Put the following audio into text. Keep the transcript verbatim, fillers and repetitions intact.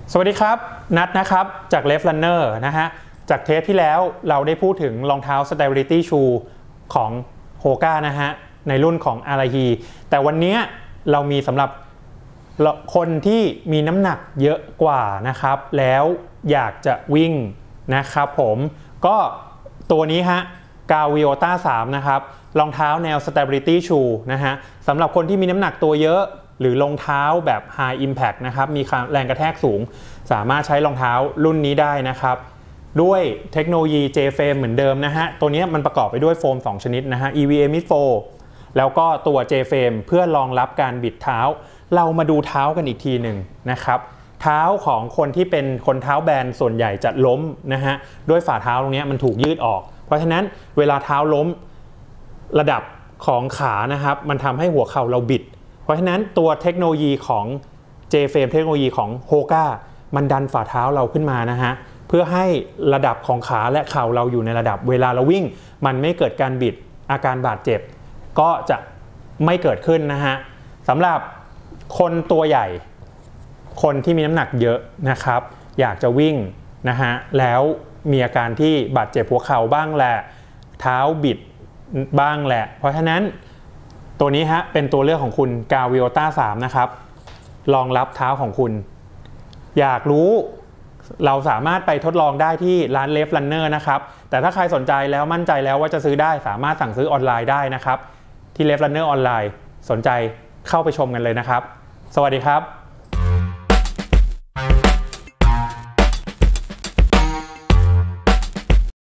สวัสดีครับนัทนะครับจาก Left Runner นะฮะจากเทปที่แล้วเราได้พูดถึงรองเท้า Stability Shoe ของ Hoka นะฮะในรุ่นของ Arahi แต่วันนี้เรามีสำหรับคนที่มีน้ำหนักเยอะกว่านะครับแล้วอยากจะวิ่งนะครับผมก็ตัวนี้ฮะ Gaviota สามนะครับรองเท้าแนว Stability Shoe นะฮะสำหรับคนที่มีน้ำหนักตัวเยอะหรือรองเท้าแบบ High Impact นะครับมีแรงกระแทกสูงสามารถใช้รองเท้ารุ่นนี้ได้นะครับด้วยเทคโนโลยี J-Frame เหมือนเดิมนะฮะตัวนี้มันประกอบไปด้วยโฟมสองชนิดนะฮะ อี วี เอ Mid Foam แล้วก็ตัว J-Frame เพื่อรองรับการบิดเท้าเรามาดูเท้ากันอีกทีหนึ่งนะครับเท้าของคนที่เป็นคนเท้าแบนส่วนใหญ่จะล้มนะฮะด้วยฝ่าเท้าตรงนี้มันถูกยืดออกเพราะฉะนั้นเวลาเท้าล้มระดับของขานะครับมันทำให้หัวเข่าเราบิดเพราะฉะนั้นตัวเทคโนโลยีของ J-Frame เทคโนโลยีของ Hoka มันดันฝ่าเท้าเราขึ้นมานะฮะเพื่อให้ระดับของขาและเข่าเราอยู่ในระดับเวลาเราวิ่งมันไม่เกิดการบิดอาการบาดเจ็บก็จะไม่เกิดขึ้นนะฮะสำหรับคนตัวใหญ่คนที่มีน้ำหนักเยอะนะครับอยากจะวิ่งนะฮะแล้วมีอาการที่บาดเจ็บหัวเข่าบ้างแหละเท้าบิดบ้างแหละเพราะฉะนั้นตัวนี้ฮะเป็นตัวเลือกของคุณ Gaviota สามนะครับรองรับเท้าของคุณอยากรู้เราสามารถไปทดลองได้ที่ร้าน Left Runner นะครับแต่ถ้าใครสนใจแล้วมั่นใจแล้วว่าจะซื้อได้สามารถสั่งซื้อออนไลน์ได้นะครับที่ Left Runner ออนไลน์สนใจเข้าไปชมกันเลยนะครับสวัสดีครับ